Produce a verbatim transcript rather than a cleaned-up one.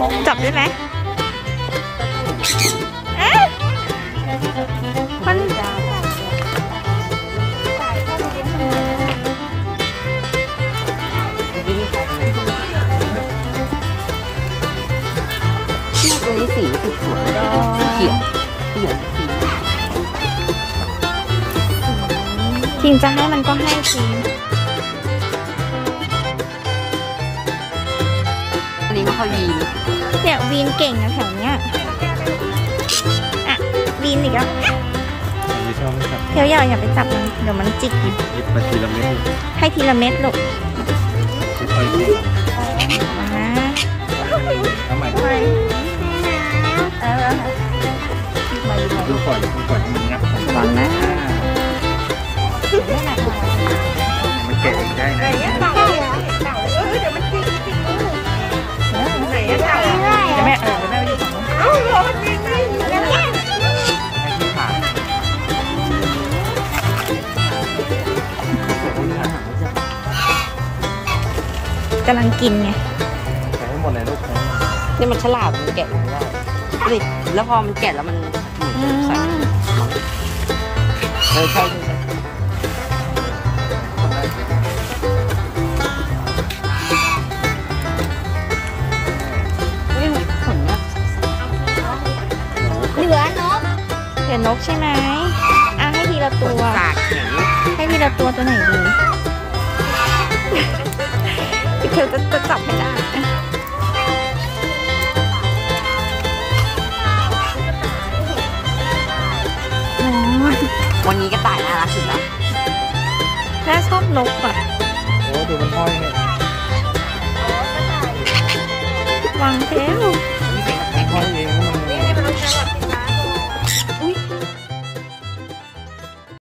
จับได้ไหมเอ๊ะมันตรงนี้สีสีสวยเขียวเขียวทีมจะให้มันก็ให้ทีมอันนี้ก็เขาวีนเนี่ยวีนเก่งนะแถวเนี้ยอ่ะวีนอีกแล้วไม่ชอบไม่ชอบเที่ยวอย่าอย่าไปจับมันเดี๋ยวมันจิกยิบไปทีละเม็ดให้ทีละเม็ดลูกค่อยๆกินนะทำไมดูก่อนดูก่อนมันงับวางนะมันแกะได้นะเดี๋ยวมันจิกจิกมือไหนอะเต่าเดี๋ยวแม่เออเดี๋ยวแม่ไปดูฝั่งนู้นเอ้ามันจิกไม่เดี๋ยวแม่ให้ที่ผ่านกำลังกินไงใส่ให้หมดเลยลูกนี่มันฉลาดมันแกะได้ดิแล้วพอมันแกะแล้วมันใส่เออใช่ใช่เหลือนกเหลือนกใช่ไหมอ่ะให้ทีละตัวให้ทีละตัวตัวไหนดีเธอจะจะจับให้ได้วันนี้ก็ต่ายน่ารักสุดแล้วแม่ชอบนกอ่ะโอ้ดูมันห้อยเนี่ยวางเท้า